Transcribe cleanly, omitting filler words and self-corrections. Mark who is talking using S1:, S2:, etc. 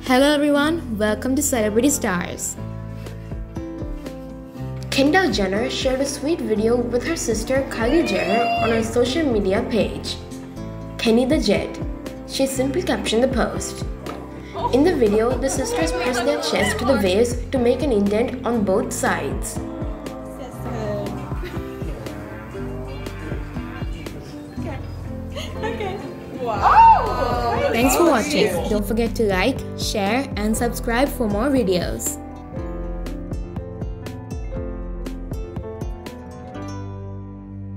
S1: Hello everyone, welcome to Celebrity Stars. Kendall Jenner shared a sweet video with her sister Kylie Jenner on her social media page, Kenny the Jet. She simply captioned the post. In the video, the sisters press their chest to the vase to make an indent on both sides.
S2: Okay. Wow.
S1: Thanks for watching. Don't forget to like, share and subscribe for more videos.